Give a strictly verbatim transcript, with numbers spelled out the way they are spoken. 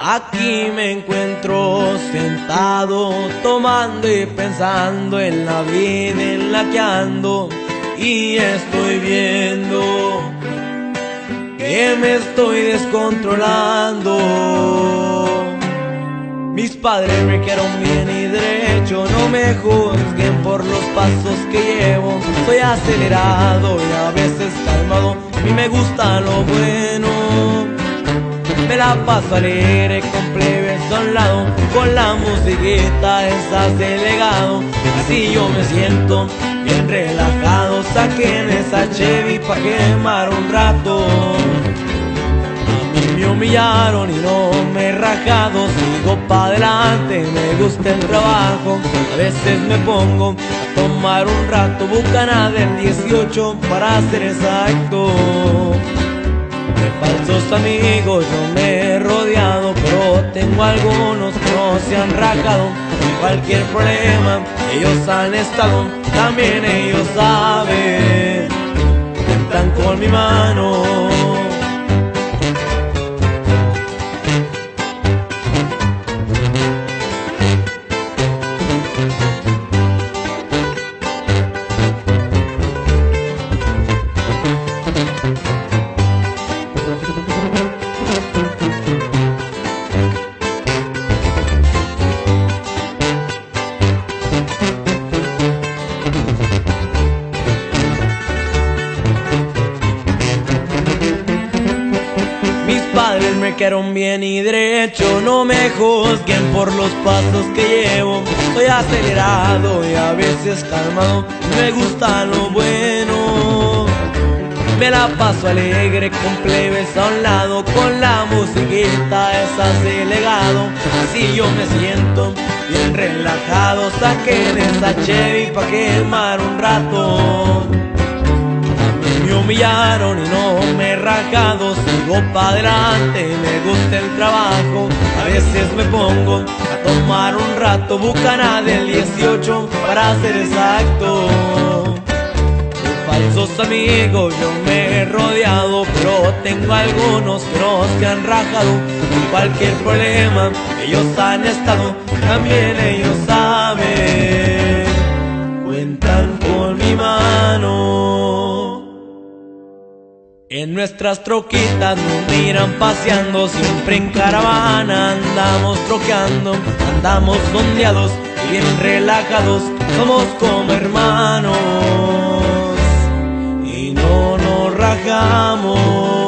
Aquí me encuentro sentado, tomando y pensando en la vida en la que ando, y estoy viendo que me estoy descontrolando. Mis padres me criaron bien y derecho, no me juzguen por los pasos que llevo. Soy acelerado y a veces calmado, a mí me gusta lo bueno. Me la paso alegre con plebes a un lado, con la musiquita esa de legado. Así yo me siento bien relajado. Saquen esa Chevy pa' quemar un rato. A mí me humillaron y no me he rajado. Sigo pa' adelante, me gusta el trabajo. A veces me pongo a tomar un rato Bucana del dieciocho para ser exacto. De falsos amigos yo me he rodeado, pero tengo algunos que no se han rajado. En cualquier problema ellos han estado, también ellos saben, cuentan con mi mano. Mis padres me criaron bien y derecho, no me juzguen por los pasos que llevo. Soy acelerado y a veces calmado, me gusta lo bueno. Me la paso alegre con plebes a un lado, con la musiquita esa de legado. Así yo me siento bien relajado. Saquen esa Chevy pa' quemar un rato. Me humillaron y no me he rajado. Sigo pa' adelante, me gusta el trabajo. A veces me pongo a tomar un rato Bucana del dieciocho para ser exacto. Falsos amigos yo me he rodeado, pero tengo algunos que no se han rajado. En cualquier problema ellos han estado, también ellos saben, cuentan con mi mano. En nuestras troquitas nos miran paseando, siempre en caravana andamos troqueando. Andamos ondeados y bien relajados, somos como hermanos y no nos rajamos.